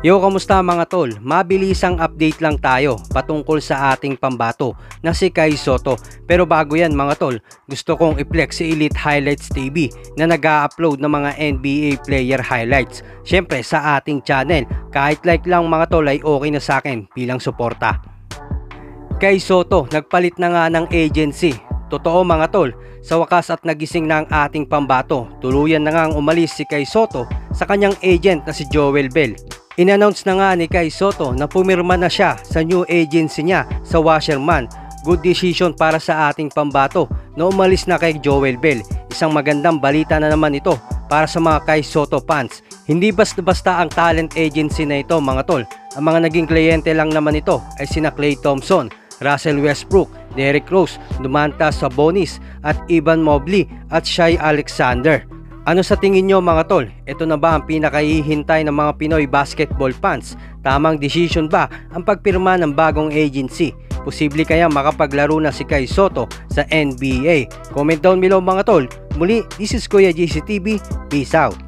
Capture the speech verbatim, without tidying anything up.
Yo, kamusta mga tol? Mabilisang update lang tayo patungkol sa ating pambato na si Kai Sotto. Pero bago yan mga tol, gusto kong i-flex si Elite Highlights T V na nag-a-upload ng mga N B A player highlights. Syempre sa ating channel, kahit like lang mga tol ay okay na sa akin bilang suporta. Kai Sotto, nagpalit na nga ng agency. Totoo mga tol, sa wakas at nagising na ang ating pambato. Tuluyan na nga ang umalis si Kai Sotto sa kanyang agent na si Joel Bell. In-announce na nga ni Kai Sotto na pumirma na siya sa new agency niya sa Washerman. Good decision para sa ating pambato na umalis na kay Joel Bell. Isang magandang balita na naman ito para sa mga Kai Sotto fans. Hindi basta-basta ang talent agency na ito mga tol. Ang mga naging kliyente lang naman ito ay sina Klay Thompson, Russell Westbrook, Derrick Rose, Domantas Sabonis at Evan Mobley at Shai Alexander. Ano sa tingin nyo mga tol? Ito na ba ang pinakahihintay ng mga Pinoy basketball fans? Tamang decision ba ang pagpirma ng bagong agency? Posible kaya makapaglaro na si Kai Sotto sa N B A? Comment down below mga tol. Muli, this is Kuya J C T V. Peace out.